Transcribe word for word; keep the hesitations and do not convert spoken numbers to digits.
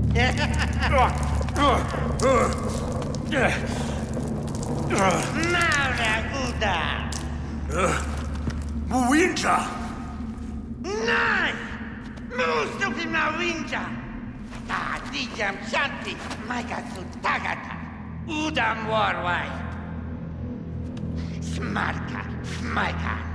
Maura Uda! Winter! Nai! Musto na winter! Ta dijam shanti, maika su tagata! Udam warwai! Smarka, smaika!